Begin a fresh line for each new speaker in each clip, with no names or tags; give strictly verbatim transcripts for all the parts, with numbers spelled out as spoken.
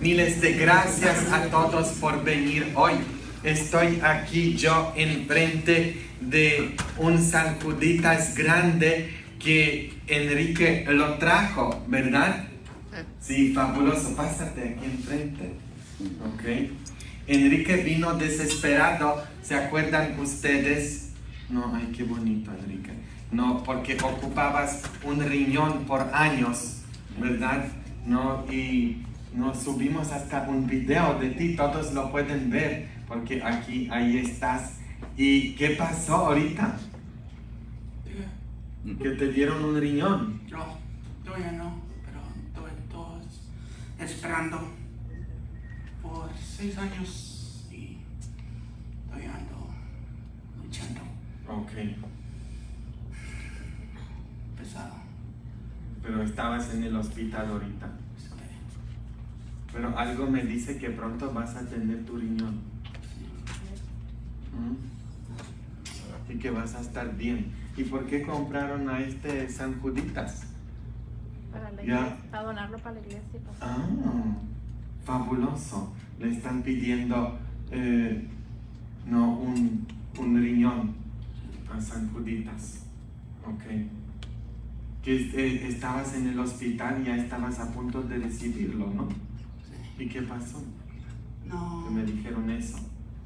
Miles de gracias a todos por venir hoy. Estoy aquí yo enfrente de un San Juditas grande que Enrique lo trajo, ¿verdad? Sí, fabuloso. Pásate aquí enfrente. Ok. Enrique vino desesperado. ¿Se acuerdan ustedes? No, ay, qué bonito, Enrique. No, porque ocupabas un riñón por años, ¿verdad? No, y nos subimos hasta un video de ti. Todos lo pueden ver, porque aquí, ahí estás. ¿Y qué pasó ahorita?
¿Qué?
Que te dieron un riñón.
No, todavía no, pero estoy todos esperando por seis años y todavía ando luchando.
Ok.
Pesado.
Pero estabas en el hospital ahorita. Pero algo me dice que pronto vas a tener tu riñón. ¿Mm? Y que vas a estar bien. ¿Y por qué compraron a este San Juditas?
Para la
Ya.
iglesia, para donarlo para la iglesia. Para...
Ah, fabuloso. Le están pidiendo eh, no, un, un riñón a San Juditas. Ok. Que eh, estabas en el hospital y ya estabas a punto de recibirlo, ¿no?
Sí.
¿Y qué pasó?
No.
Que me dijeron eso.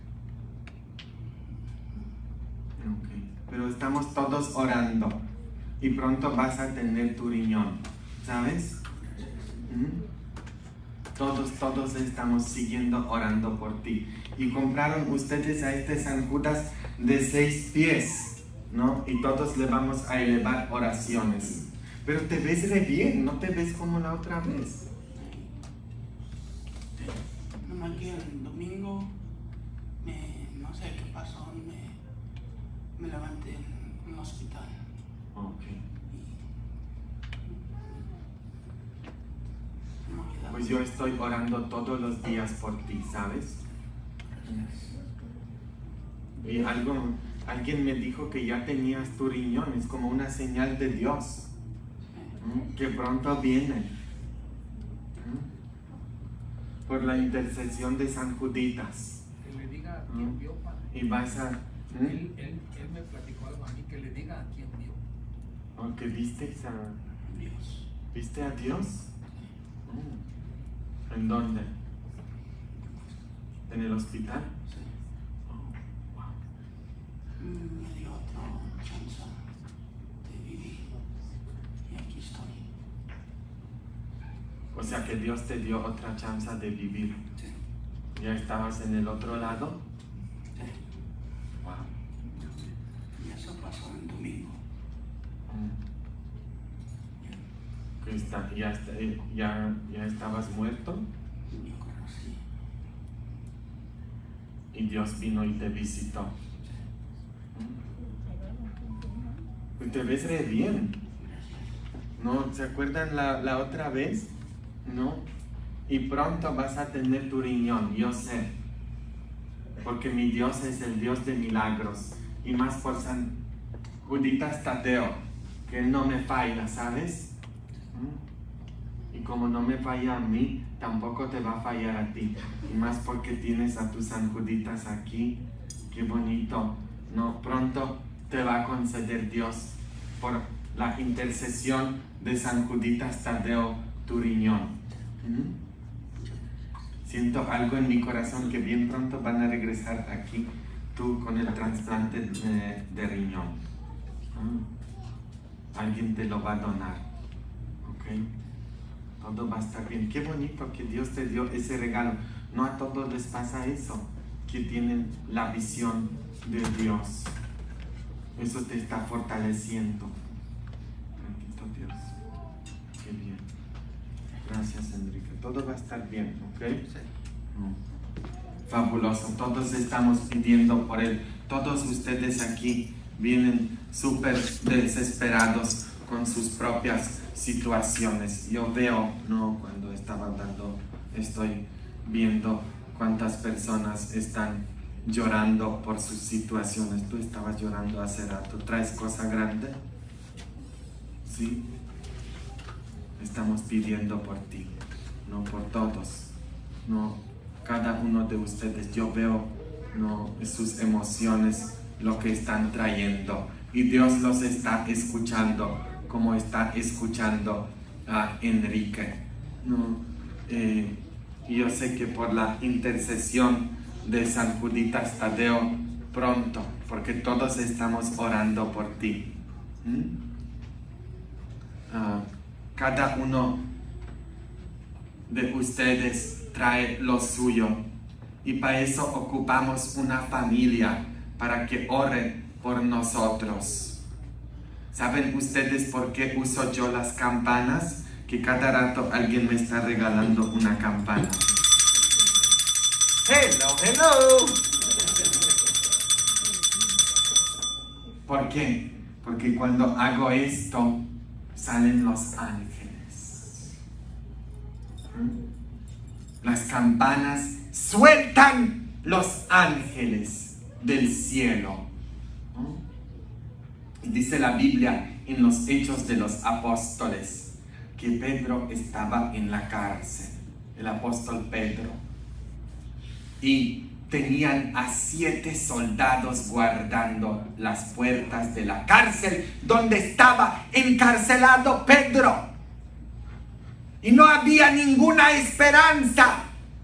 Ok. Pero estamos todos orando y pronto vas a tener tu riñón, ¿sabes? ¿Mm? Todos, todos estamos siguiendo orando por ti. Y compraron ustedes a este San Judas de seis pies, ¿no? Y todos le vamos a elevar oraciones. Pero te ves re bien, no te ves como la otra vez.
Nomás que el domingo, me, no sé qué pasó, me, me levanté en el hospital.
Ok.
Y no me quedaba.
Pues yo estoy orando todos los días por ti, ¿sabes? Y algo, alguien me dijo que ya tenías tu riñón, es como una señal de Dios. ¿Mm? Que pronto viene. ¿Mm? Por la intercesión de San Juditas.
Que le diga a quién vio, padre.
Y vas a... ¿Mm?
Él, él, él me platicó algo a mí, que le diga a quién vio.
¿O que viste a...
Dios.
¿Viste a Dios? Mm. ¿En dónde? ¿En el hospital?
Sí.
Oh, wow.
Me dio otra chance de vivir. Y aquí estoy.
O sea que Dios te dio otra chance de vivir.
Sí.
¿Ya estabas en el otro lado?
Sí.
Wow.
Y eso pasó el domingo.
Mm. Que está, ya, está- ya, ya estabas muerto
Yo creo que sí.
y Dios vino y te visitó. Mm. Y te ves re bien. ¿No? ¿Se acuerdan la, la otra vez? ¿No? Y pronto vas a tener tu riñón, yo sé. Porque mi Dios es el Dios de milagros. Y más por San Juditas Tadeo, que Él no me falla, ¿sabes? ¿Mm? Y como no me falla a mí, tampoco te va a fallar a ti. Y más porque tienes a tus San Juditas aquí. Qué bonito. No, pronto te va a conceder Dios por la intercesión de San Juditas Tadeo tu riñón. ¿Mm? Siento algo en mi corazón que bien pronto van a regresar aquí tú con el trasplante de, de riñón. ¿Mm? Alguien te lo va a donar. ¿Ok? Todo va a estar bien. Qué bonito que Dios te dio ese regalo. No a todos les pasa eso, que tienen la visión de Dios. Eso te está fortaleciendo. Bendito Dios. Qué bien. Gracias, Enrique. Todo va a estar bien, ¿ok?
Sí.
Mm. Fabuloso. Todos estamos pidiendo por él. Todos ustedes aquí vienen súper desesperados con sus propias situaciones. Yo veo, no, cuando estaba dando, estoy viendo cuántas personas están llorando por sus situaciones. Tú estabas llorando hace rato. ¿Traes cosa grande? ¿Sí? Estamos pidiendo por ti, no por todos. no, cada uno de ustedes, yo veo, no, sus emociones, lo que están trayendo, y Dios los está escuchando, como está escuchando a Enrique, no, eh, y yo sé que por la intercesión de San Juditas Tadeo, pronto, porque todos estamos orando por ti. ¿Mm? Uh, cada uno de ustedes trae lo suyo, y para eso ocupamos una familia para que ore por nosotros. ¿Saben ustedes por qué uso yo las campanas? Que cada rato alguien me está regalando una campana. Hello, hello. ¿Por qué? Porque cuando hago esto, salen los ángeles. Las campanas sueltan los ángeles del cielo. Y dice la Biblia en los Hechos de los Apóstoles que Pedro estaba en la cárcel, el apóstol Pedro, y tenían a siete soldados guardando las puertas de la cárcel donde estaba encarcelado Pedro. Y no había ninguna esperanza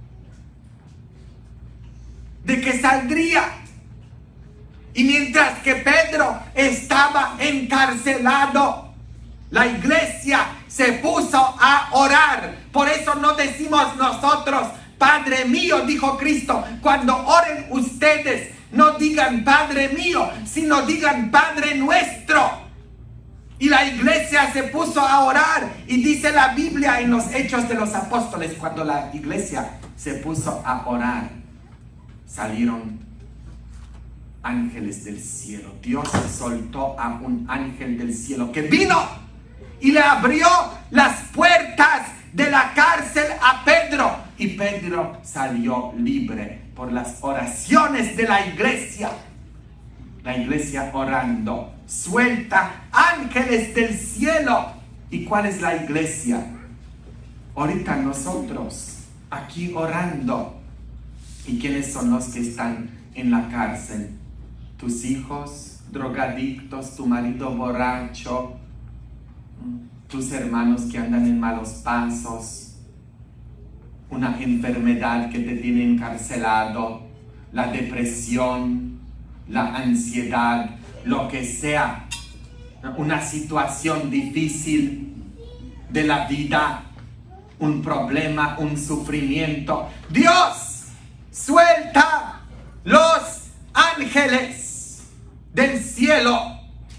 de que saldría. Y mientras que Pedro estaba encarcelado, la iglesia se puso a orar. Por eso no decimos nosotros, Padre mío, dijo Cristo. Cuando oren ustedes, no digan Padre mío, sino digan Padre nuestro. Y la iglesia se puso a orar. Y dice la Biblia en los Hechos de los Apóstoles, cuando la iglesia se puso a orar, salieron ángeles del cielo. Dios soltó a un ángel del cielo que vino y le abrió las puertas de la cárcel a Pedro. Y Pedro salió libre por las oraciones de la iglesia. La iglesia orando suelta ángeles del cielo. ¿Y cuál es la iglesia? Ahorita nosotros aquí orando. ¿Y quiénes son los que están en la cárcel? Tus hijos drogadictos, tu marido borracho, tus hermanos que andan en malos pasos, una enfermedad que te tiene encarcelado, la depresión, la ansiedad, lo que sea, una situación difícil de la vida, un problema, un sufrimiento. Dios suelta los ángeles del cielo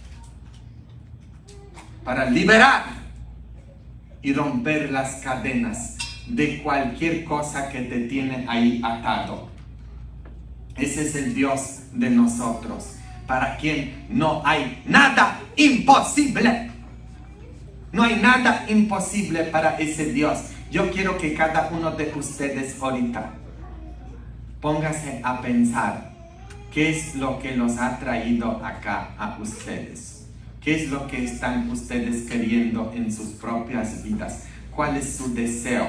para liberar y romper las cadenas de cualquier cosa que te tiene ahí atado. Ese es el Dios de nosotros, para quien no hay nada imposible. No hay nada imposible para ese Dios. Yo quiero que cada uno de ustedes ahorita póngase a pensar qué es lo que los ha traído acá a ustedes. ¿Qué es lo que están ustedes queriendo en sus propias vidas? ¿Cuál es su deseo?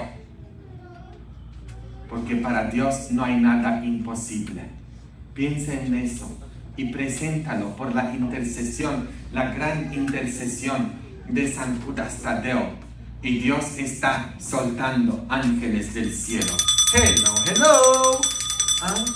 Porque para Dios no hay nada imposible. Piensa en eso y preséntalo por la intercesión, la gran intercesión de San Judas Tadeo. Y Dios está soltando ángeles del cielo. Hello, hello. ¿Ah?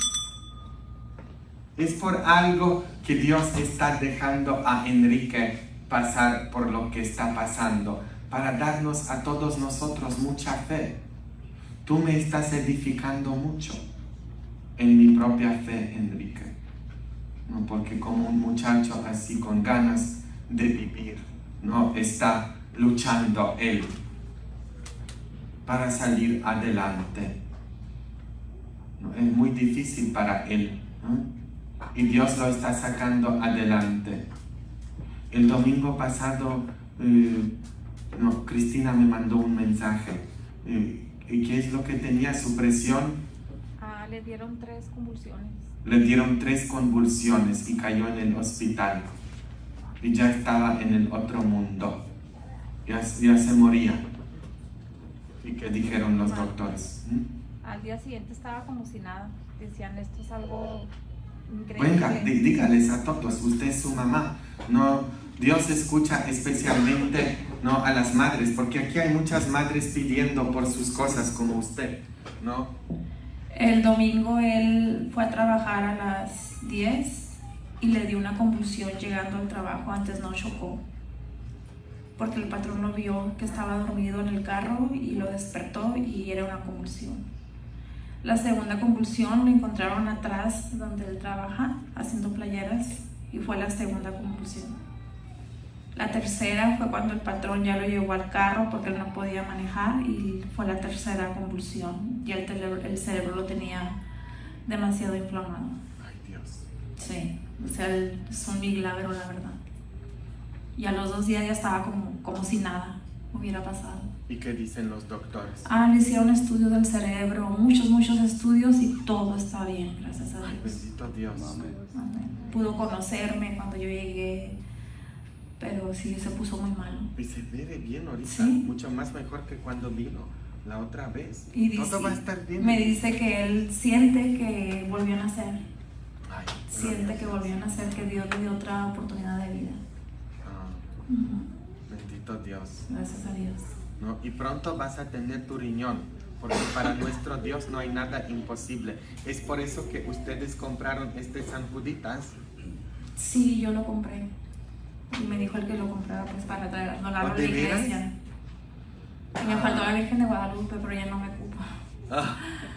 Es por algo que Dios está dejando a Enrique pasar por lo que está pasando, para darnos a todos nosotros mucha fe. Tú me estás edificando mucho en mi propia fe, Enrique. No, porque como un muchacho así con ganas de vivir, no está luchando él para salir adelante. No, es muy difícil para él, ¿no? Y Dios lo está sacando adelante. El domingo pasado, eh, no, Cristina me mandó un mensaje. Eh, ¿Y qué es lo que tenía? ¿Su presión?
Ah, le dieron tres convulsiones.
Le dieron tres convulsiones y cayó en el hospital. Y ya estaba en el otro mundo. Ya, ya se moría. ¿Y qué dijeron los doctores? ¿Mm?
Al día siguiente estaba como si nada. Decían, esto es algo increíble.
Venga, dí- dígales a todos, usted es su mamá. No, Dios escucha especialmente, no, a las madres, porque aquí hay muchas madres pidiendo por sus cosas como usted, ¿no?
El domingo él fue a trabajar a las diez y le dio una convulsión llegando al trabajo. Antes no chocó, porque el patrón lo vio que estaba dormido en el carro y lo despertó y era una convulsión. La segunda convulsión lo encontraron atrás donde él trabaja haciendo playeras y fue la segunda convulsión. La tercera fue cuando el patrón ya lo llevó al carro porque él no podía manejar y fue la tercera convulsión. Y el, tele- el cerebro lo tenía demasiado inflamado.
Ay, Dios.
Sí, o sea, el- es un milagro, la verdad. Y a los dos días ya estaba como, como si nada hubiera pasado.
¿Y qué dicen los doctores?
Ah, le hicieron estudios del cerebro, muchos, muchos estudios y todo está bien, gracias a
Ay,
Dios.
bendito Dios.
Amén. Pudo conocerme cuando yo llegué, pero sí, se puso muy malo.
Y se ve bien ahorita,
Sí.
mucho más mejor que cuando vino la otra vez.
Y dice-
Todo va a estar bien.
Me dice que él siente que volvió a nacer,
Ay,
siente
gloria
que
a Dios.
volvió a nacer, que Dios le dio otra oportunidad de vida.
Ah,
Ujú.
bendito Dios.
Gracias a Dios.
¿No? Y pronto vas a tener tu riñón, porque para nuestro Dios no hay nada imposible. Es por eso que ustedes compraron este San Juditas.
Sí, yo lo compré. Y me dijo el que lo comprara pues para traer, donarlo a la
¿De veras?
iglesia. Y me
Ah.
faltó la Virgen de Guadalupe, pero ya no me ocupa.
Ah.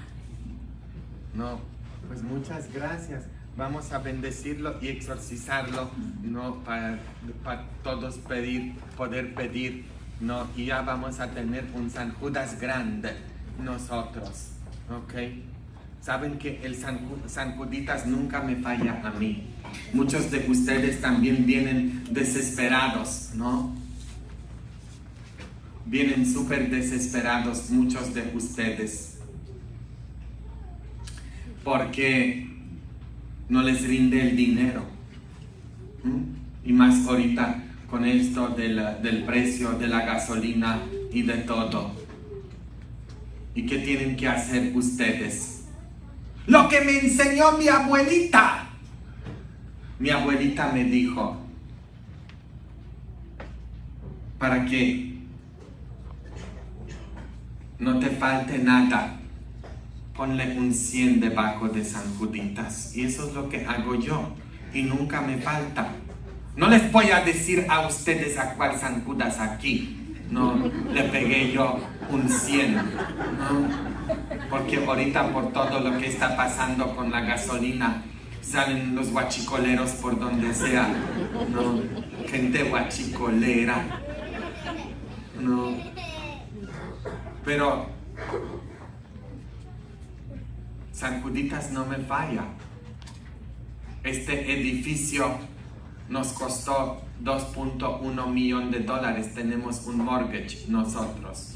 No, pues muchas gracias. Vamos a bendecirlo y exorcizarlo, ¿no? Para, para todos pedir, poder pedir, ¿no? Y ya vamos a tener un San Judas grande nosotros, ¿ok? Saben que el San, Ju- San Juditas nunca me falla a mí. Muchos de ustedes también vienen desesperados, ¿no? Vienen súper desesperados muchos de ustedes. Porque no les rinde el dinero. ¿Mm? Y más ahorita con esto de la- del precio de la gasolina y de todo. ¿Y qué tienen que hacer ustedes? Lo que me enseñó mi abuelita. Mi abuelita me dijo, para que no te falte nada, ponle un cien debajo de San Juditas. Y eso es lo que hago yo. Y nunca me falta. No les voy a decir a ustedes a cuál San Judas aquí. No, le pegué yo un cien. ¿No? Porque ahorita por todo lo que está pasando con la gasolina, salen los guachicoleros por donde sea. No, gente guachicolera. No. Pero San Juditas no me falla. Este edificio nos costó dos punto uno millón de dólares. Tenemos un mortgage nosotros.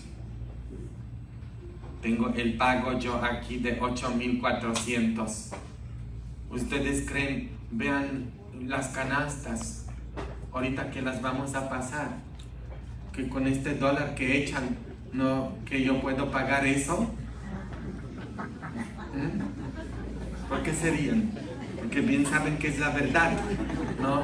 Tengo el pago yo aquí de ocho mil cuatrocientos. ¿Ustedes creen? Vean las canastas. Ahorita que las vamos a pasar. Que con este dólar que echan, no, que yo puedo pagar eso. ¿Mm? ¿Por qué se ríen? Porque bien saben que es la verdad, ¿no?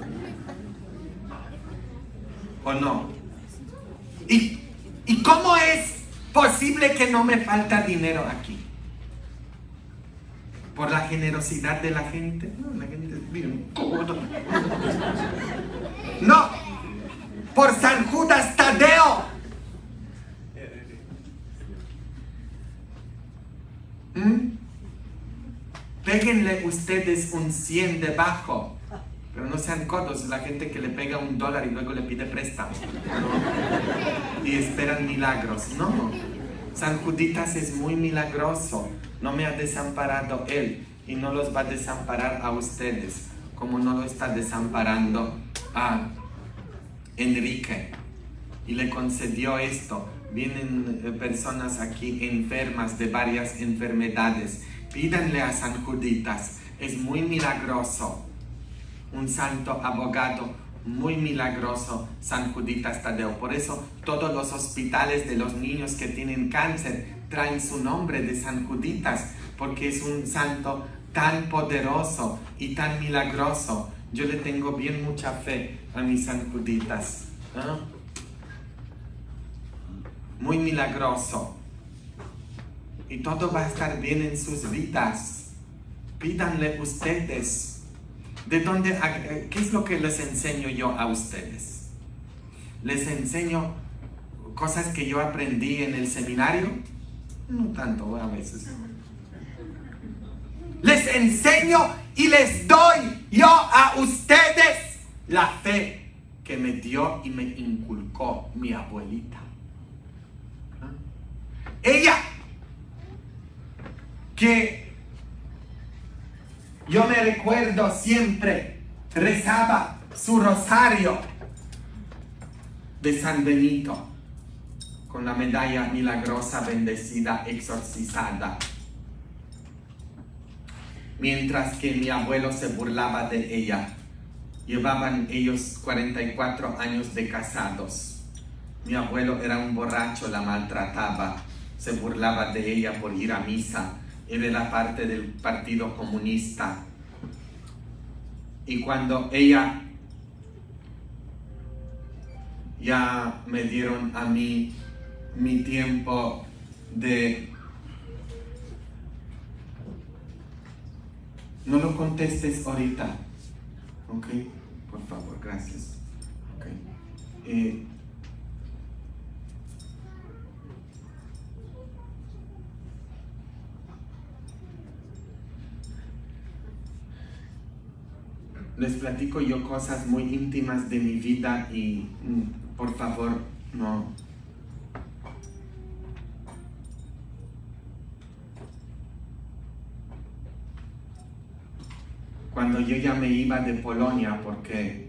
¿O no? ¿Y, ¿Y cómo es posible que no me falta dinero aquí? ¿Por la generosidad de la gente? No, la gente es bien codo. No, por San Judas Tadeo. ¿Mm? Péguenle ustedes un cien debajo, pero no sean codos, la gente que le pega un dólar y luego le pide préstamo, ¿no? Y esperan milagros. No, San Juditas es muy milagroso, no me ha desamparado él y no los va a desamparar a ustedes, como no lo está desamparando a Enrique. Y le concedió esto. Vienen eh, personas aquí enfermas de varias enfermedades. Pídanle a San Juditas, es muy milagroso. Un santo abogado muy milagroso, San Juditas Tadeo. Por eso todos los hospitales de los niños que tienen cáncer traen su nombre de San Juditas, porque es un santo tan poderoso y tan milagroso. Yo le tengo bien mucha fe a mi San Juditas. ¿eh? Muy milagroso. Y todo va a estar bien en sus vidas. Pídanle ustedes. ¿De dónde, qué es lo que les enseño yo a ustedes? Les enseño cosas que yo aprendí en el seminario. No tanto a veces. Les enseño y les doy yo a ustedes la fe que me dio y me inculcó mi abuelita. Ella, que yo me recuerdo siempre, rezaba su rosario de San Benito, con la medalla milagrosa, bendecida, exorcizada. Mientras que mi abuelo se burlaba de ella. Llevaban ellos cuarenta y cuatro años de casados. Mi abuelo era un borracho, la maltrataba, se burlaba de ella por ir a misa, era de la parte del Partido Comunista. Y cuando ella ya me dieron a mí mi tiempo de... No lo contestes ahorita, ok, por favor, gracias. Okay. Eh, les platico yo cosas muy íntimas de mi vida y mm, por favor, no. Cuando yo ya me iba de Polonia, porque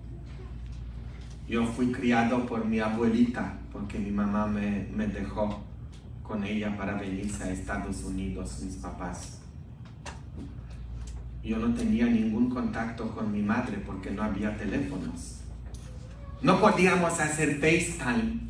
yo fui criado por mi abuelita, porque mi mamá me, me dejó con ella para venirse a Estados Unidos, mis papás. Yo no tenía ningún contacto con mi madre porque no había teléfonos. No podíamos hacer FaceTime.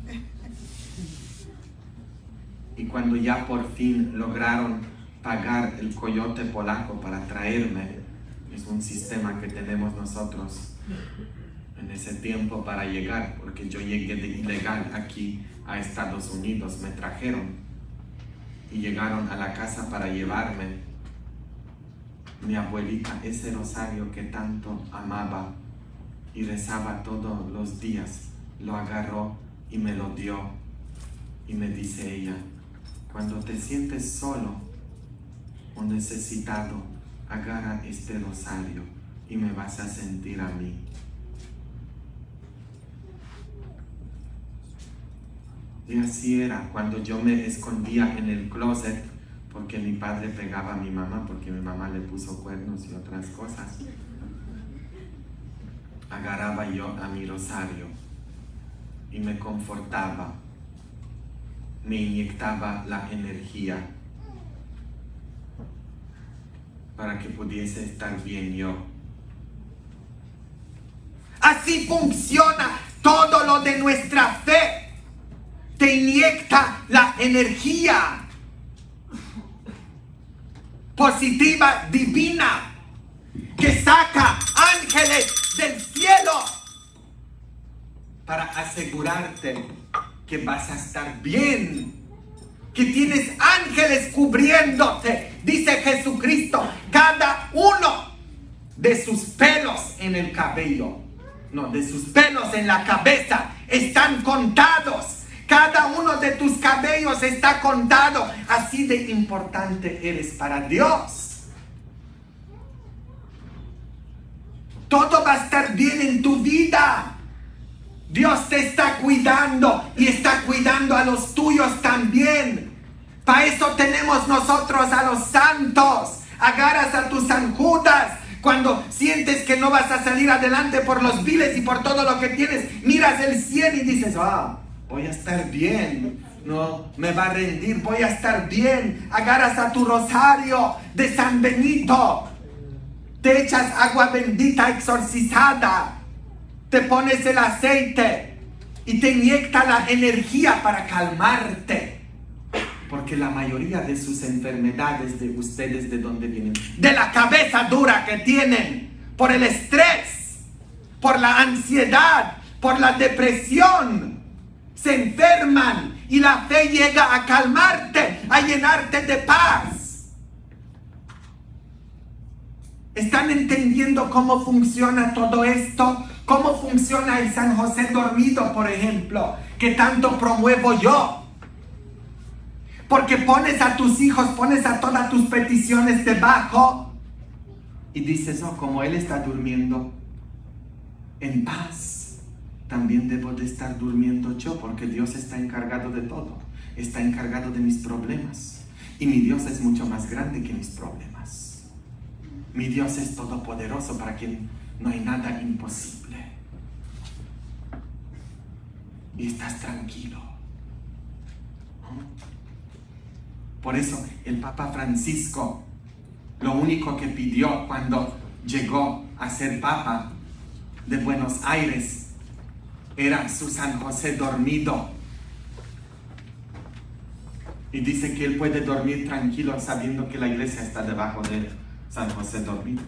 Y cuando ya por fin lograron pagar el coyote polaco para traerme, es un sistema que tenemos nosotros en ese tiempo para llegar, porque yo llegué de ilegal aquí a Estados Unidos, me trajeron y llegaron a la casa para llevarme. Mi abuelita, ese rosario que tanto amaba y rezaba todos los días, lo agarró y me lo dio. Y me dice ella, cuando te sientes solo o necesitado, agarra este rosario y me vas a sentir a mí. Y así era, cuando yo me escondía en el closet, porque mi padre pegaba a mi mamá, porque mi mamá le puso cuernos y otras cosas. Agarraba yo a mi rosario y me confortaba, me inyectaba la energía para que pudiese estar bien yo. Así funciona todo lo de nuestra fe. Te inyecta la energía positiva, divina, que saca ángeles del cielo para asegurarte que vas a estar bien, que tienes ángeles cubriéndote. Dice Jesucristo, cada uno de sus pelos en el cabello, no, de sus pelos en la cabeza están contados. Cada uno de tus cabellos está contado. Así de importante eres para Dios. Todo va a estar bien en tu vida. Dios te está cuidando y está cuidando a los tuyos también. Para eso tenemos nosotros a los santos. Agarras a tus San Judas. Cuando sientes que no vas a salir adelante por los viles y por todo lo que tienes, miras el cielo y dices, ah, voy a estar bien, no me va a rendir, voy a estar bien. Agarras a tu rosario de San Benito, te echas agua bendita exorcizada, te pones el aceite y te inyecta la energía para calmarte, Porque la mayoría de sus enfermedades de ustedes, ¿de dónde vienen? De la cabeza dura que tienen, por el estrés, por la ansiedad, por la depresión. Se enferman y la fe llega a calmarte, a llenarte de paz. ¿Están entendiendo cómo funciona todo esto? ¿Cómo funciona el San José dormido, por ejemplo, que tanto promuevo yo? Porque pones a tus hijos, pones a todas tus peticiones debajo y dices, oh, como él está durmiendo en paz, también debo de estar durmiendo yo, porque Dios está encargado de todo, está encargado de mis problemas. Y mi Dios es mucho más grande que mis problemas. Mi Dios es todopoderoso, para quien no hay nada imposible. Y estás tranquilo. ¿No? Por eso el Papa Francisco, lo único que pidió cuando llegó a ser Papa de Buenos Aires, era su San José dormido. Y dice que él puede dormir tranquilo sabiendo que la iglesia está debajo de San José dormido.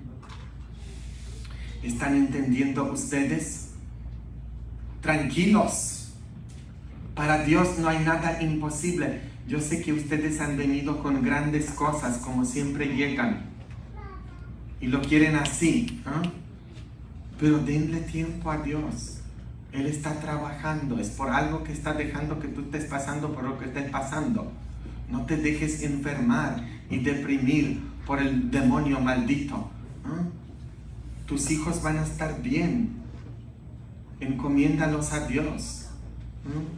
¿Están entendiendo ustedes? Tranquilos. Para Dios no hay nada imposible. Yo sé que ustedes han venido con grandes cosas, como siempre llegan, y lo quieren así, ¿eh? Pero denle tiempo a Dios. Él está trabajando, es por algo que está dejando que tú estés pasando por lo que estés pasando. No te dejes enfermar y deprimir por el demonio maldito. ¿eh? Tus hijos van a estar bien. Encomiéndalos a Dios. ¿eh?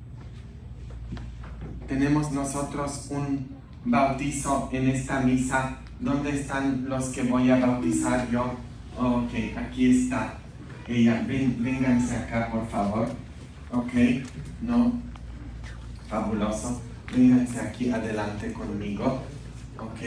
Tenemos nosotros un bautizo en esta misa. ¿Dónde están los que voy a bautizar yo? Ok, aquí está. Ella, ven, vénganse acá, por favor. Ok, no. Fabuloso. Vénganse aquí adelante conmigo. Ok.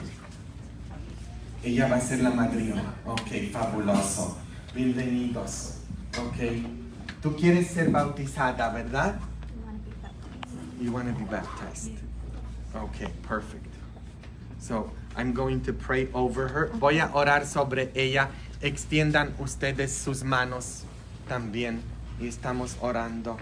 Ella va a ser la madrina. Ok, fabuloso. Bienvenidos. Ok. Tú quieres ser bautizada, ¿verdad? You want to be baptized. Okay, perfect. So, I'm going to pray over her. Voy a orar sobre ella. Extiendan ustedes sus manos también. Y estamos orando.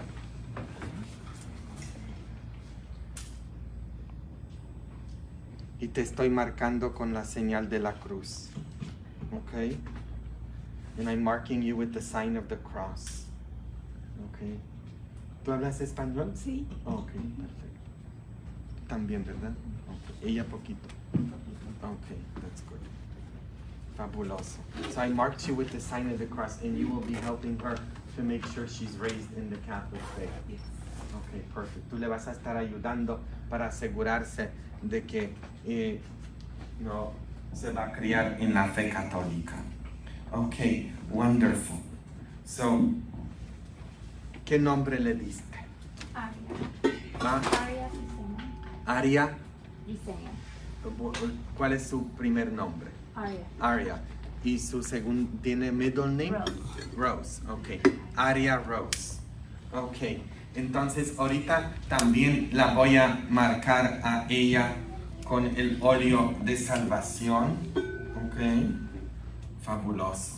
Y te estoy marcando con la señal de la cruz. Okay? And I'm marking you with the sign of the cross. Okay? ¿Tú hablas español?
Sí.
Ok, perfecto. También, ¿verdad? Okay. Ella poquito. Ok, that's good. Fabuloso. So I marked you with the sign of the cross, and you will be helping her to make sure she's raised in the Catholic faith.
Yes.
Ok, perfect. Tú le vas a estar ayudando para asegurarse de que eh, no se va a criar en la fe católica. Ok, wonderful. So, ¿qué nombre le diste?
Aria.
¿Ah?
Aria Diseño.
Aria.
Diseño.
¿Cuál es su primer nombre?
Aria.
Aria. ¿Y su segundo tiene middle name?
Rose.
Rose, ok. Aria Rose. Ok. Entonces ahorita también la voy a marcar a ella con el óleo de salvación. Ok. Fabuloso.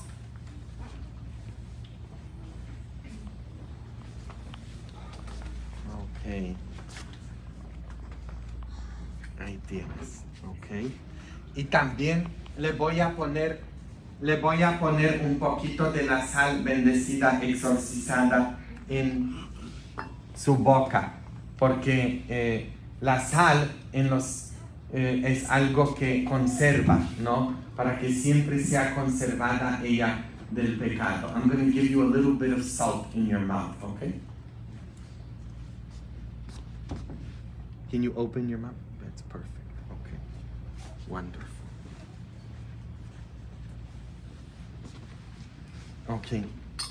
Ok. Ahí tienes. Ok. Y también le voy a poner, le voy a poner un poquito de la sal bendecida, exorcizada en su boca, porque eh, la sal en los, eh, es algo que conserva, ¿no? Para que siempre sea conservada ella del pecado. I'm going to give you a little bit of salt in your mouth, okay? Can you open your mouth? That's perfect. Okay. Wonderful. Okay.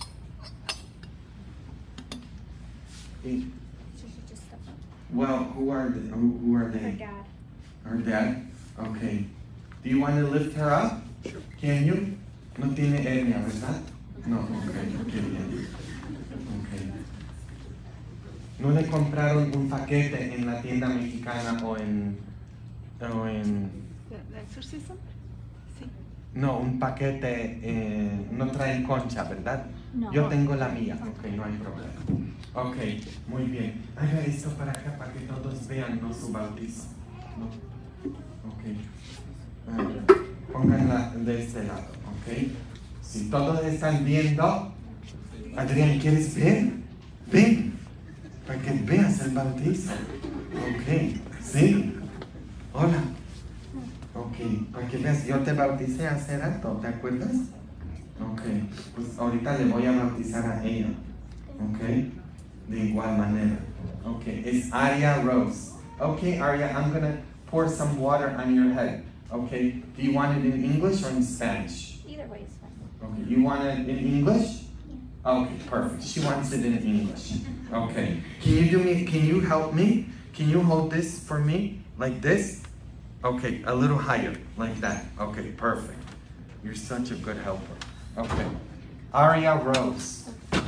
Hey.
She should just step up.
Well, who are they? Who, who are
Her
they?
dad.
Her dad? Okay. Do you want to lift her up? Sure. Can you? No tiene hernia, ¿verdad? No, okay, okay, bien. Okay. ¿No le compraron un paquete en la tienda mexicana o en... o en...
¿El exorcismo? Sí.
No, un paquete, eh, no trae concha, ¿verdad?
No.
Yo tengo la mía, ok, no hay problema. Ok, muy bien. Haga esto para acá para que todos vean, ¿no? Su bautizo. ¿No? Ok. Ah, pónganla de este lado, ok. Si todos están viendo, Adrián, ¿quieres ver? Ven, para que veas el bautizo. Ok, sí. Hola. Ok, para que veas, yo te bauticé hace rato, ¿te acuerdas? Ok, pues ahorita le voy a bautizar a ella. Ok, de igual manera. Ok, es Aria Rose. Ok, Aria, I'm gonna pour some water on your head. Okay, do you want it in English or in Spanish?
Either way is fine.
Okay, you want it in English? Okay, perfect. She wants it in English. Okay, can you do me, can you help me? Can you hold this for me? Like this? Okay, a little higher, like that. Okay, perfect. You're such a good helper. Okay, Aria Rose.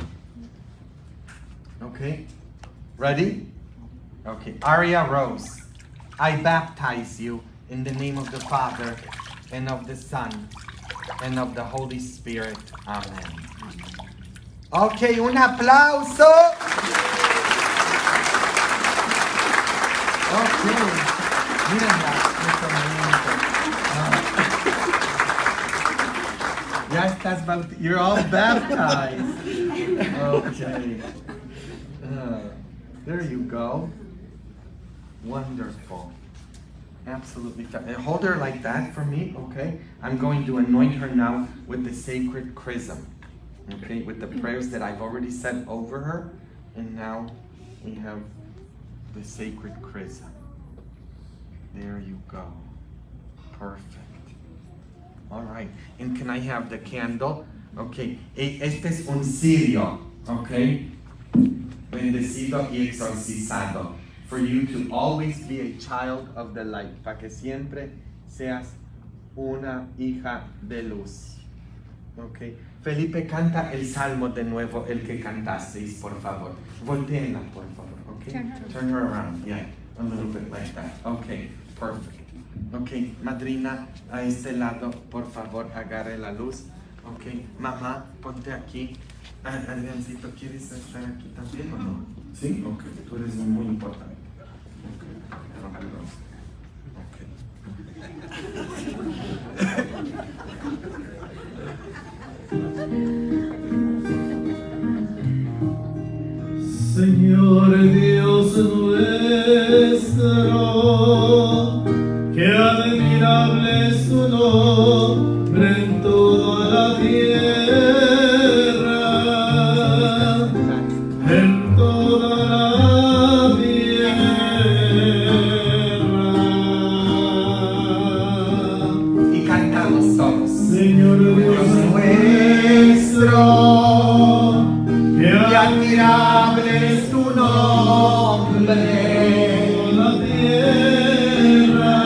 Okay, ready? Okay, Aria Rose, I baptize you in the name of the Father, and of the Son, and of the Holy Spirit. Amen. Okay, un aplauso. Okay, mírenla, este momento. Ah. Ya estás bautizado. You're all baptized. Okay. Uh, there you go. Wonderful. Absolutely. Hold her like that for me, okay? I'm going to anoint her now with the sacred chrism, okay? With the prayers that I've already said over her. And now we have the sacred chrism. There you go. Perfect. All right. And can I have the candle? Okay. Este es un cirio, okay? Bendecido y exorcizado. For you to always be a child of the light, para que siempre seas una hija de luz. Okay. Felipe, canta el salmo de nuevo, el que cantasteis, por favor. Volteenla, por favor, okay?
Turn her.
Turn her around, yeah, a little bit like that. Okay, perfect. Okay, madrina, a este lado, por favor, agarre la luz. Okay, mamá, ponte aquí. Adriancito, ¿quieres estar aquí también o no? Sí, ok, tú eres muy importante. Ok,
Señor Dios nuestro, qué admirable es tu nombre en toda la tierra, en toda la tierra.
y cantamos todos.
Señor Dios nuestro, qué admirable es tu nombre en la tierra,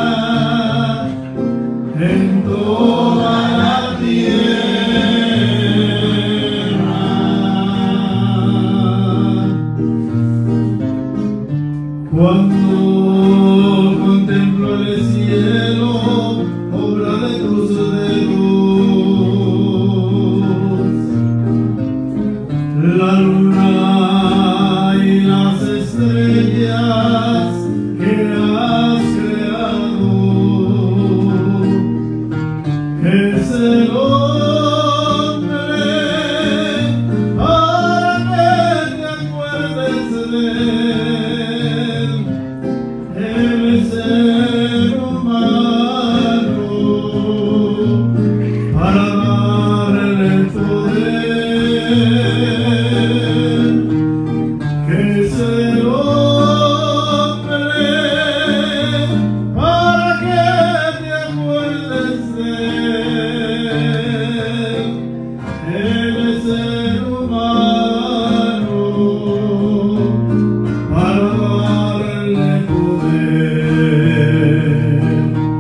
en toda la tierra. Cuando contemplo el cielo, obra de tus dedos, la luna y las estrellas que has creado, es el hombre para que te acuerdes de él, el ser humano para darle el poder que es el hombre para que te acuerdes de él, el ser humano para darle poder.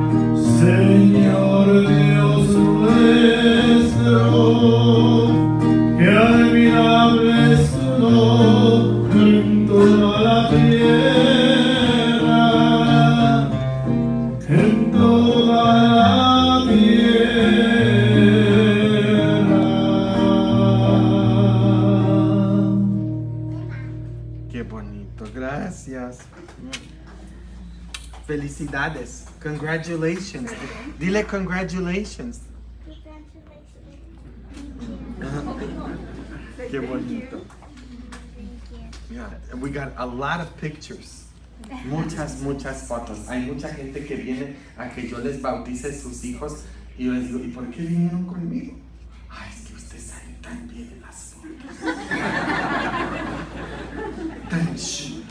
Señor Dios nuestro, qué admirable es tu nombre en toda la
felicidades. Congratulations. Dile congratulations. Qué bonito. Yeah, we got a lot of pictures. Muchas, muchas fotos. Hay mucha gente que viene a que yo les bautice sus hijos y yo les digo, ¿y por qué vinieron conmigo? Ay, es que usted sale tan bien en las fotos. Tan chulo.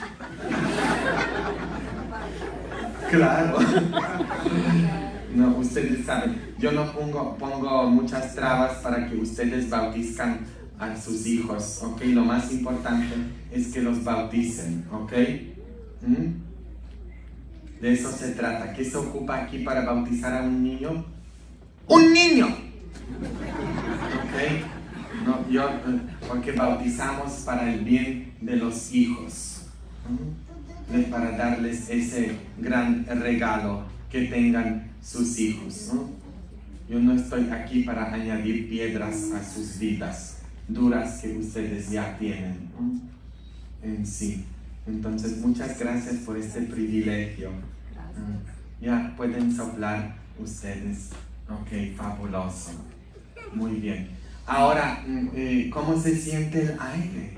Claro. No, ustedes saben, yo no pongo, pongo muchas trabas para que ustedes bautizcan a sus hijos, ¿ok? Lo más importante es que los bauticen, ¿ok? ¿Mm? De eso se trata. ¿Qué se ocupa aquí para bautizar a un niño? ¡Un niño! ¿Ok? No, yo, porque bautizamos para el bien de los hijos, ¿no? Para darles ese gran regalo que tengan sus hijos, ¿no? Yo no estoy aquí para añadir piedras a sus vidas duras que ustedes ya tienen, ¿no? En sí. Entonces, muchas gracias por este privilegio. Uh, ya pueden soplar ustedes. Ok, fabuloso. Muy bien. Ahora, eh, ¿cómo se siente el aire?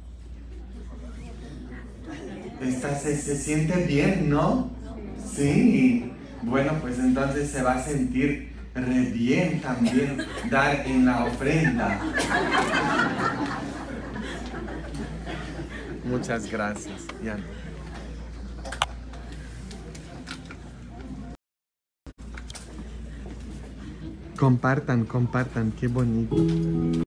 Esta se, se siente bien, ¿no? Sí. Bueno, pues entonces se va a sentir re bien también dar en la ofrenda. Muchas gracias, Jan. Compartan, compartan, qué bonito.